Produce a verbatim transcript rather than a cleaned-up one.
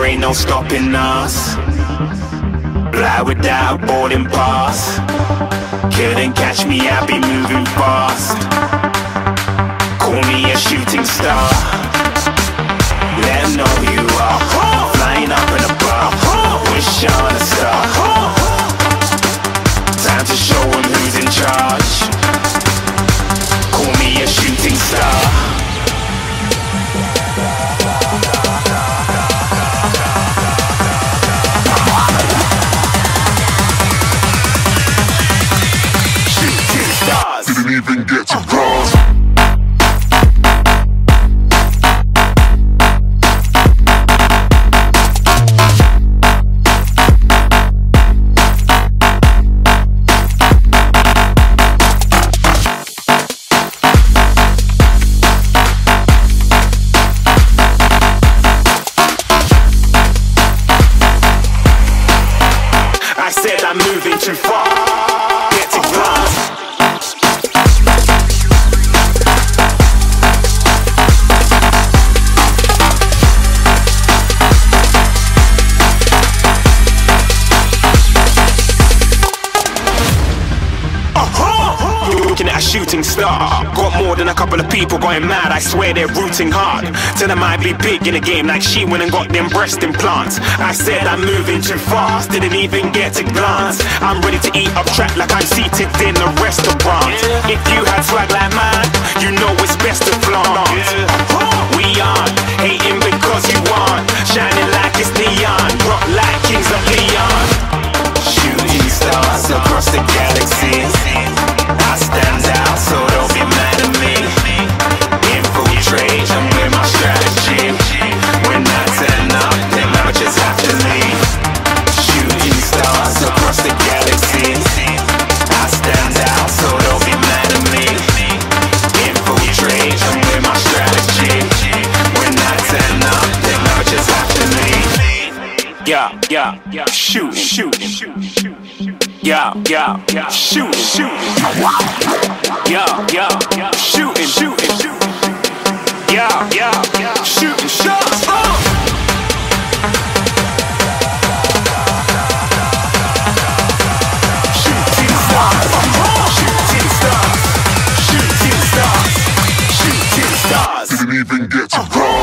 there ain't no stopping us. Fly without a boarding pass. Couldn't catch me, I be moving fast. Call me a shooting star. Let 'em know who you are. Flying up in a bar, wish on a star. Time to show 'em who's in charge. Call me a shooting star. Didn't even get to cross. I said I'm moving too far. Get to glass. Looking at a shooting star. Got more than a couple of people going mad, I swear they're rooting hard. Tell them I be big in the game like she went and got them breast implants. I said I'm moving too fast, didn't even get to glance. I'm ready to eat up track like I'm seated in a restaurant. If you had swag like mine, you know it's best to flaunt. We aren't hating because you aren't shining like it's neon, rock like kings of Leon. Shooting stars across the galaxy. I stand out, so don't be mad at me. Infiltrate, I'm with my strategy. When I turn up, then I just have to leave. Shooting stars across the galaxy. I stand out, so don't be mad at me. Infiltrate, I'm with my strategy. When I turn up, then I just have to leave. Yeah, yeah, yeah, shooting, shooting, shooting. Yeah, yeah, yeah, shooting, shooting. Yeah, yeah, yeah, shooting, shooting, shooting. Yeah, yeah, yeah, shooting shots. Oh! Shooting stars, shooting stars, shooting stars, shooting stars. Didn't even get to cross.